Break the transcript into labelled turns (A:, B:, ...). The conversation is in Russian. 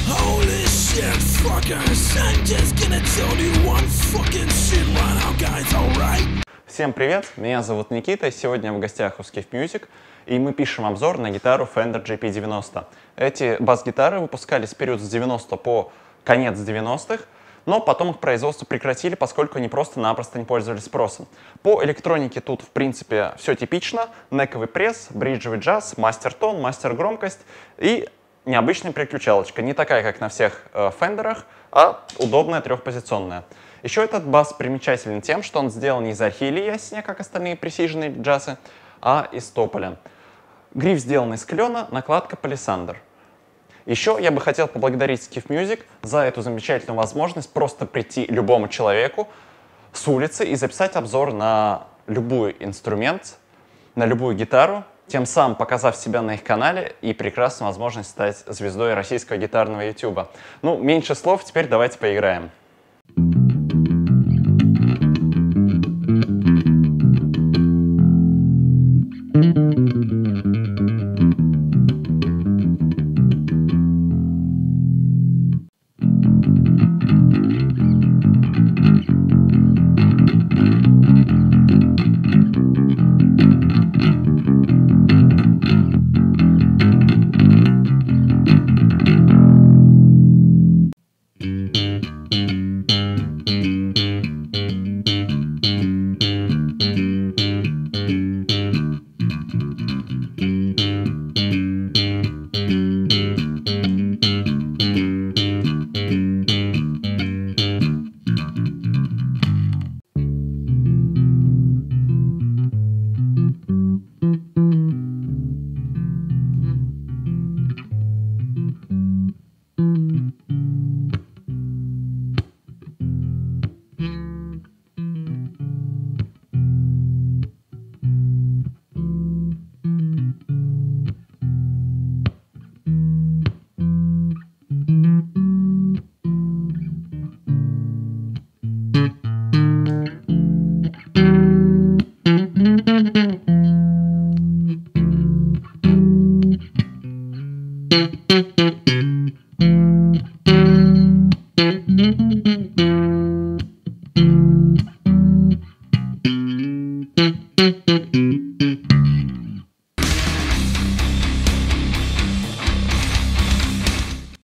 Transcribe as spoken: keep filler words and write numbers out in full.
A: Holy shit, fuckers, I'm just gonna tell you one fucking shit right now, guys, alright?
B: Всем привет, меня зовут Никита, сегодня в гостях у Skiff Music, и мы пишем обзор на гитару Fender джи пи девяносто. Эти бас-гитары выпускались в период с девяностых по конец девяностых, но потом их производство прекратили, поскольку они просто-напросто не пользовались спросом. По электронике тут, в принципе, все типично. Нековый пресс, бриджевый джаз, мастер-тон, мастер-громкость и необычная переключалочка. Не такая, как на всех э, фендерах, а удобная трехпозиционная. Еще этот бас примечателен тем, что он сделан не из архили ясеня, как остальные пресиженные джазы, а из тополя. Гриф сделан из клена, накладка палисандр. Еще я бы хотел поблагодарить Skiff Music за эту замечательную возможность просто прийти любому человеку с улицы и записать обзор на любой инструмент, на любую гитару, тем самым показав себя на их канале и прекрасную возможность стать звездой российского гитарного ютуба. Ну, меньше слов, теперь давайте поиграем.